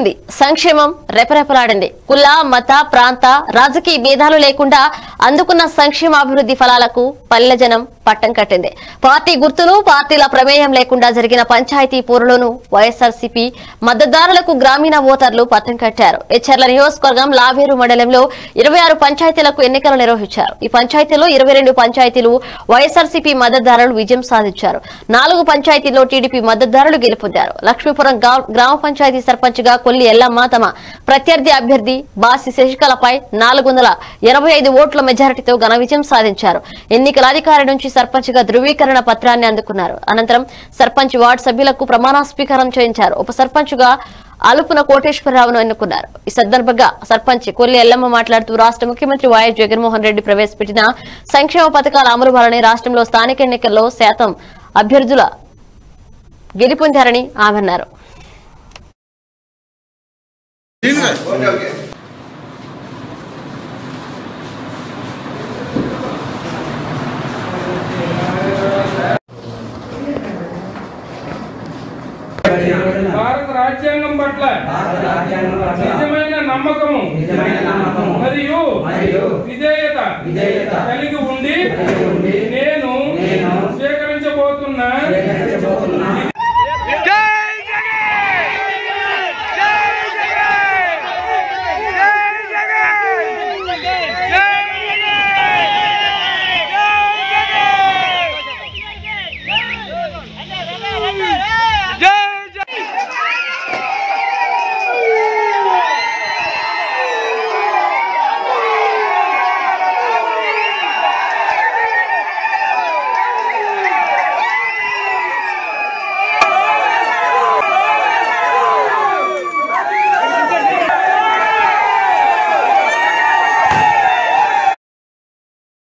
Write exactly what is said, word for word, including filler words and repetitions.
సంక్షేమం రెపరెపలాడింది. కుల మత ప్రాంత రాజకీయ భేదాలు లేకుండా అందుకున్న సంక్షేమ అభివృద్ధి ఫలాలకు పల్లె జనం పట్టం కట్టింది. పార్టీ గుర్తులు పార్టీల ప్రమేయం లేకుండా జరిగిన పంచాయతీ పోరులోనూ వైఎస్ఆర్సీపీ మద్దతుదారులకు గ్రామీణ ఓటర్లు పట్టం కట్టారు. ఎచ్చెర్ల నియోజకవర్గం లావేరు మండలంలో ఇరవై ఆరు పంచాయతీలకు ఎన్నికలు నిర్వహించారు. ఈ పంచాయతీలో ఇరవై రెండు పంచాయతీలు వైఎస్ఆర్సీపీ మద్దతుదారులు విజయం సాధించారు. నాలుగు పంచాయతీల్లో టీడీపీ మద్దతుదారులు గెలుపొందారు. లక్ష్మీపురం గ్రామ పంచాయతీ సర్పంచ్ గా కొల్లి ఎల్లమ్మ తమ ప్రత్యర్థి అభ్యర్థి బాసి శశికళపై నాలుగు వందల ఎనభై ఐదు ఓట్ల మెజారిటీతో ఘన విజయం సాధించారు. ఎన్నికల అధికారి నుంచి సర్పంచ్ గా ధృవీకరణ పత్రాన్ని అందుకున్నారు. అనంతరం సర్పంచ్ వార్డు సభ్యులకు ప్రమాణ స్వీకారం చేయించారు. ఉప సర్పంచ్ గా అలుపున కోటేశ్వరరావును ఎన్నుకున్నారు. ఈ సందర్భంగా సర్పంచ్ కొల్లి ఎల్లమ్మ మాట్లాడుతూ రాష్ట్ర ముఖ్యమంత్రి వైఎస్ జగన్మోహన్ రెడ్డి ప్రవేశపెట్టిన సంక్షేమ పథకాల అమలు వలన రాష్ట్రంలో స్థానిక ఎన్నికల్లో శాతం అభ్యర్థుల గెలుపొందారని ఆమె అన్నారు. భారత రాజ్యాంగం పట్ల నిజమైన నమ్మకము మరియు విధేయత కలిగి ఉండి నేను స్వీకరించబోతున్న